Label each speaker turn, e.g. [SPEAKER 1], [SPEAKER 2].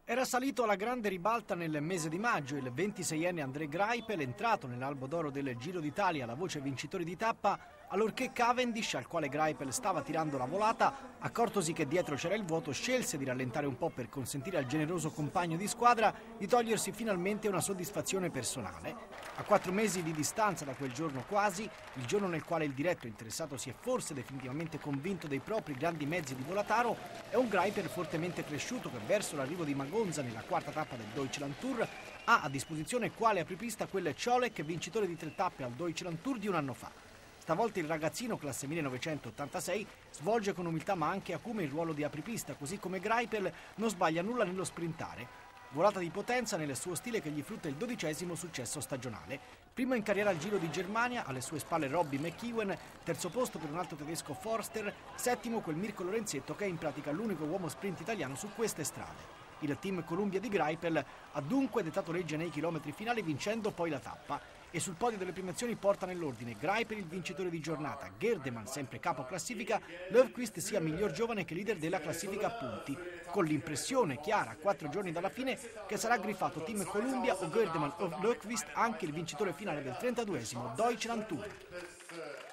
[SPEAKER 1] Era salito alla grande ribalta nel mese di maggio il 26enne André Greipel, entrato nell'albo d'oro del Giro d'Italia, la voce vincitore di tappa, allorché Cavendish, al quale Greipel stava tirando la volata, accortosi che dietro c'era il vuoto, scelse di rallentare un po' per consentire al generoso compagno di squadra di togliersi finalmente una soddisfazione personale. A 4 mesi di distanza da quel giorno quasi, il giorno nel quale il diretto interessato si è forse definitivamente convinto dei propri grandi mezzi di Volataro, è un Greipel fortemente cresciuto che verso l'arrivo di Magonza nella quarta tappa del Deutschland Tour ha a disposizione quale apripista quel Ciolek, vincitore di 3 tappe al Deutschland Tour di un anno fa. Stavolta il ragazzino, classe 1986, svolge con umiltà ma anche acume il ruolo di apripista, così come Greipel non sbaglia nulla nello sprintare. Volata di potenza nel suo stile che gli frutta il 12° successo stagionale. Primo in carriera al Giro di Germania, alle sue spalle Robbie McEwen, terzo posto per un altro tedesco Forster, settimo quel Mirko Lorenzetto che è in pratica l'unico uomo sprint italiano su queste strade. Il team Columbia di Greipel ha dunque dettato legge nei chilometri finali vincendo poi la tappa e sul podio delle premiazioni porta nell'ordine Greipel il vincitore di giornata, Gerdemann sempre capo classifica, Löfqvist sia miglior giovane che leader della classifica a punti, con l'impressione chiara a 4 giorni dalla fine che sarà griffato team Columbia o Gerdemann o Löfqvist anche il vincitore finale del 32° Deutschland Tour.